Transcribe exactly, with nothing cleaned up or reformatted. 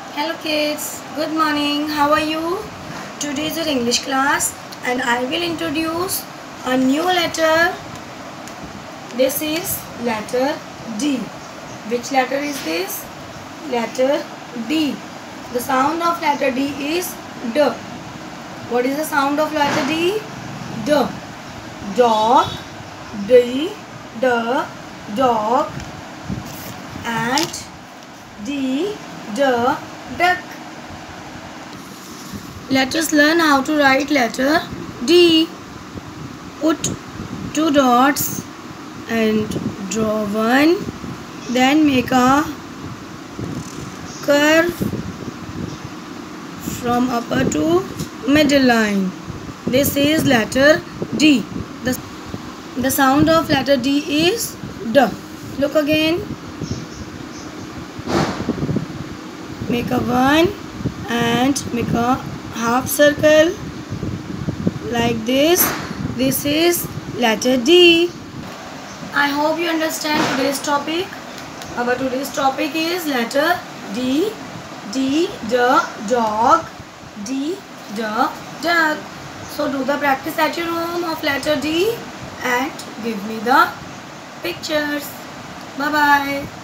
Hello kids, good morning. How are you? Today is your English class and I will introduce a new letter. This is letter D. Which letter is this? Letter D. The sound of letter D is D. What is the sound of letter D? D. Dog, D, D, dog, and D, D, duck. Let us learn how to write letter D. Put two dots and draw one. Then make a curve from upper to middle line. This is letter D. The, the sound of letter D is D. Look again. Make a one and make a half circle like this. This is letter D. I hope you understand today's topic. Our today's topic is letter D. D, the dog. D, the duck. So do the practice at your home of letter D and give me the pictures. Bye bye.